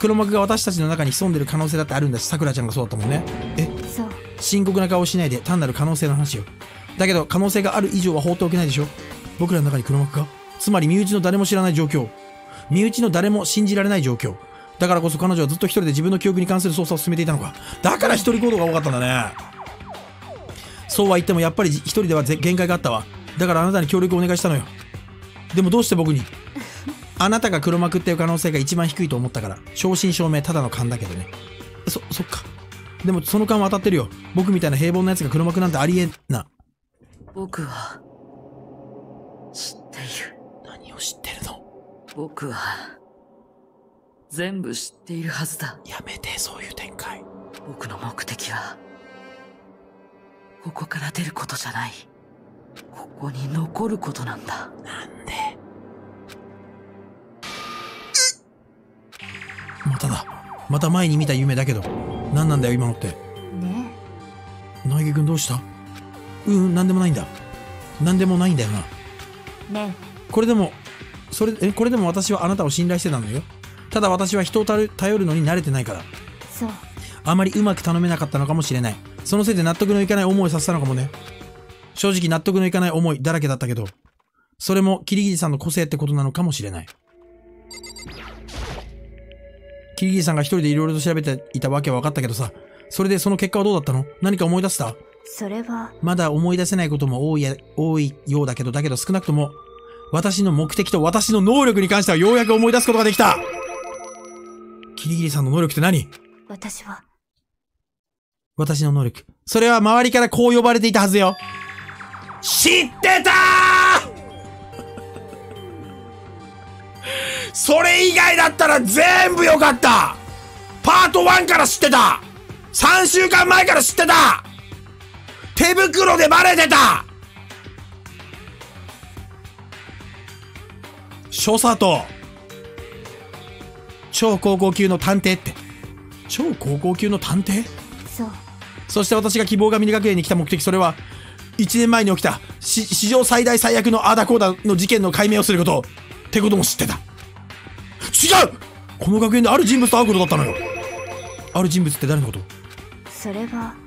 黒幕が私たちの中に潜んでる可能性だってあるんだし、さくらちゃんがそうだったもんね。 そう。 深刻な顔をしないで単なる可能性の話よ。だけど可能性がある以上は放っておけないでしょ。僕らの中に黒幕が、つまり身内の誰も知らない状況、身内の誰も信じられない状況だからこそ、彼女はずっと一人で自分の記憶に関する捜査を進めていたのか。だから一人行動が多かったんだね。そうは言ってもやっぱり一人では限界があったわ。だからあなたに協力をお願いしたのよ。でもどうして僕に？あなたが黒幕っていう可能性が一番低いと思ったから。正真正銘ただの勘だけどね。そっか。でもその勘は当たってるよ。僕みたいな平凡な奴が黒幕なんてありえんな。 僕は知っている。 何を知ってるの？ 僕は全部知っているはずだ。 やめて、そういう展開。 僕の目的はここから出ることじゃない。ここに残ることなんだ。 なんで？まただ。また前に見た夢だけど。何なんだよ今のって。 ねえ。苗木くんどうした？なんでもないんだ。なんでもないんだよな。 ねこれでも私はあなたを信頼してたのよ。ただ私は人を頼るのに慣れてないから。 そう。 あまりうまく頼めなかったのかもしれない。そのせいで納得のいかない思いさせたのかもね。正直納得のいかない思いだらけだったけど、それもキリギリさんの個性ってことなのかもしれない。キリギリさんが一人でいろいろと調べていたわけは分かったけどさ、それでその結果はどうだったの？何か思い出した？ それは。 まだ思い出せないことも多いようだけど、少なくとも私の目的と私の能力に関してはようやく思い出すことができた。キリギリさんの能力って何？私の能力。それは周りからこう呼ばれていたはずよ。知ってたーそれ以外だったら全部よかった。パート1から知ってた。3週間前から知ってた。手袋でバレてた。所作と超高校級の探偵って。超高校級の探偵？ そう。 そして私が希望が峰学園に来た目的、それは1年前に起きた史上最大最悪のアーダコーダの事件の解明をすることってことも知ってた。違う！この学園である人物と会うことだったのよ。ある人物って誰のこと？ それは